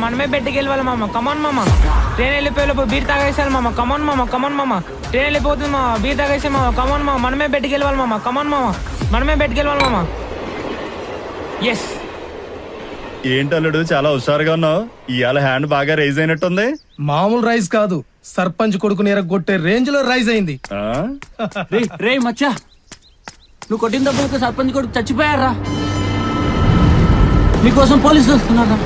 మనమే బెడ్కి వెళ్ళాలి మామ. కమాన్ మామ. ట్రైన్ వెళ్ళిపోయేలోపు బీర్ తాగేసాలి మామ. కమాన్ మామ, కమాన్ మామ. ట్రైన్ వెళ్ళిపోతుంది మామ, బీర్ తాగేసే మామ. కమాన్ మామ, మనమే బెడ్కి వెళ్ళాలి మామ. కమాన్ మామ, మనమే బెడ్కి వెళ్ళాలి మామ. ఎస్. ఏంటల్లుడు చాలా హుషారుగా ఉన్నావు. ఇవాళ హ్యాండ్ బాగా రైజ్ అయినట్టుంది. మామూలు రైజ్ కాదు, సర్పంచ్ కొడుకుని ఎరగొట్టే రేంజ్ లో రైజ్ అయింది. రే మచ్చా, నువ్వు కొట్టిన దెబ్బలకు సర్పంచ్ కొడుకు చచ్చిపోయారా? మీకోసం పోలీసులు వస్తున్నారా?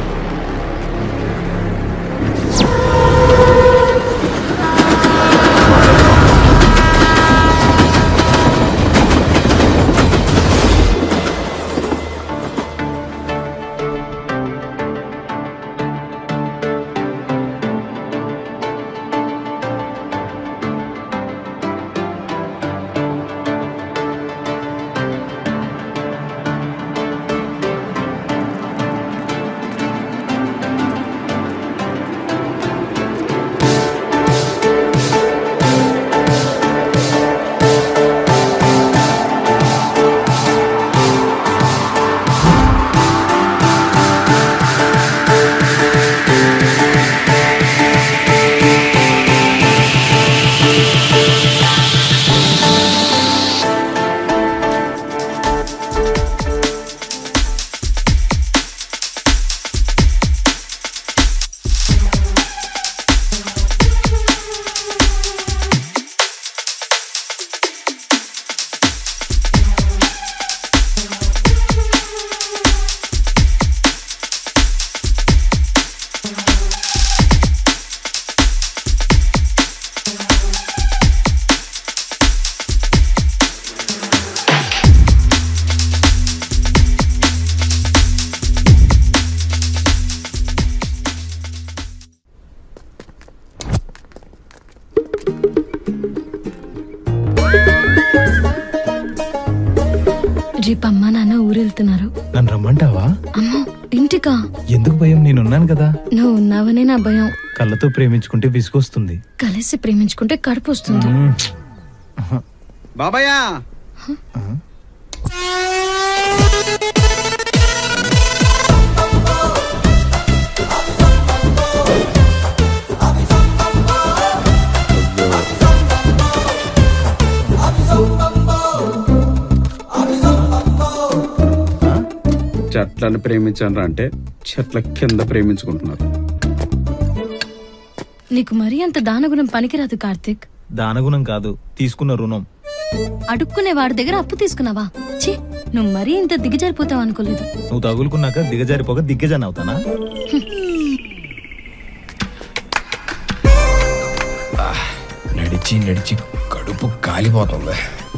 రేపు అమ్మా నాన్న ఊరెళ్తున్నారు. నన్ను రమ్మంటావా? అమ్మో, ఇంటికా? ఎందుకు భయం? నేనున్నాను కదా. నువ్వు ఉన్నావనే నా భయం. కళ్ళతో ప్రేమించుకుంటే విసుగొస్తుంది, కలిసి ప్రేమించుకుంటే కడుపు వస్తుంది. బాబాయ్ చెట్లను ప్రేమించాను అంటే చెట్ల కింద ప్రేమించుకుంటున్నారు. నీకు మరీ అంత దానగుణం పనికిరాదు కార్తిక్. దానగుణం కాదు, తీసుకున్న రుణం. అడుక్కునే వాడి దగ్గర అప్పు తీసుకున్నావా? ఛీ, నువ్వు మరీ ఇంత దిగజారిపోతావు అనుకోలేదు. నువ్వు తగులుకున్నాక దిగజారిపోక దిగ్గజాన్ని అవుతానా? నడిచి నడిచి కడుపు కాలిపోతుంది.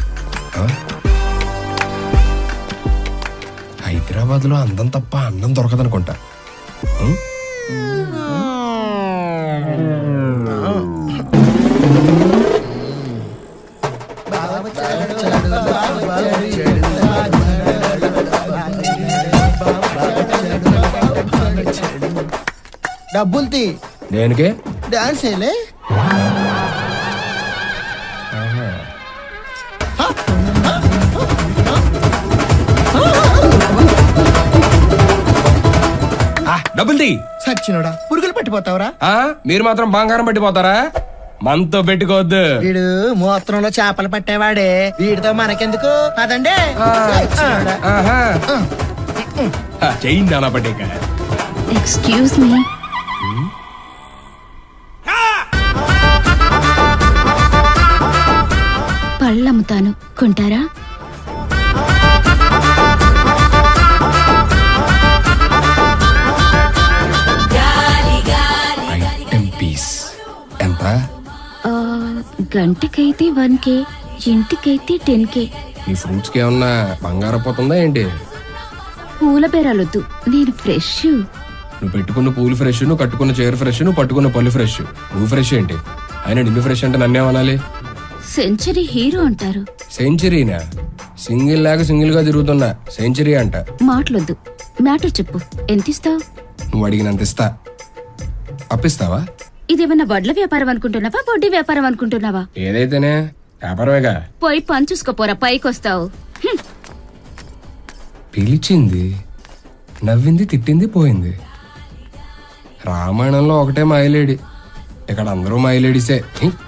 హైదరాబాద్ లో అందం తప్ప అన్నం దొరకదనుకుంటా. డబ్బులు తీ. దేనికి? డాన్స్ ఏలే. డబ్బులు తీ. సచ్చినోడా, పురుగులు పట్టిపోతావురా. మీరు మాత్రం బంగారం పట్టిపోతారా? మనతో పెట్టుకోవద్దు. వీడు మూత్రంలో చేపలు పట్టేవాడే, వీడితో మనకెందుకు? అదండి చెయ్యింది అలా పట్టే. Excuse me. పళ్ళు అమ్ముతాను, కొంటారా? ఎంత? గంటకైతే 1K, ఇంటికైతే 10K. నీ ఫ్రూట్స్ కి ఏమన్నా బంగారం పోతుందా ఏంటి? పూల బేరాలొద్దు, నేను ఫ్రెష్. నువ్వు పెట్టుకున్న పూలు ఫ్రెష్, నువ్వు కట్టుకున్న చీర ఫ్రెష్, నువ్వు పట్టుకున్న పళ్ళు ఫ్రెష్. నువ్వు ఫ్రెష్ ఏంటి? అయినా నిన్ను ఫ్రెష్ అంటే నన్నేమనాలి? సెంచరీ హీరో అంటారు. సెంచరీనా? సింగిల్ లాగా సింగిల్ గా తిరుగుతున్నా సెంచరీ అంట. మాటలొద్దు, మ్యాటర్ చెప్పు. ఎంత ఇస్తావు? నువ్వు అడిగినంత ఇస్తా. అప్పిస్తావా? ఇదేమన్నా వడ్ల వ్యాపారం అనుకుంటున్నావా, వడ్డీ వ్యాపారం అనుకుంటున్నావా? ఏదైతేనే వ్యాపారమేగా. పోయి పని చూసుకోపోరా, పైకొస్తావు. పిలిచింది, నవ్వింది, తిట్టింది, పోయింది. రామాయణంలో ఒకటే మైలేడి, ఇక్కడ అందరూ మైలేడీసే.